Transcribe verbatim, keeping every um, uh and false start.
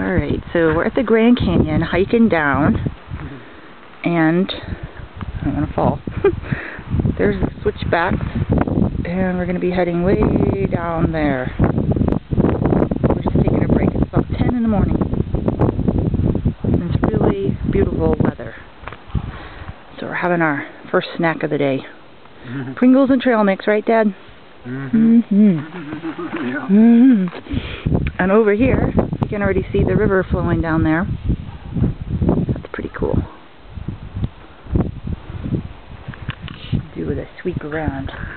Alright, so we're at the Grand Canyon, hiking down, and I don't want to fall. There's the switchbacks, and we're going to be heading way down there. We're just taking a break. It's about ten in the morning. And it's really beautiful weather. So we're having our first snack of the day. Mm-hmm. Pringles and trail mix, right, Dad? Mm-hmm. Mm-hmm. Yeah. Mm-hmm. And over here, you can already see the river flowing down there. That's pretty cool. Do with a sweep around.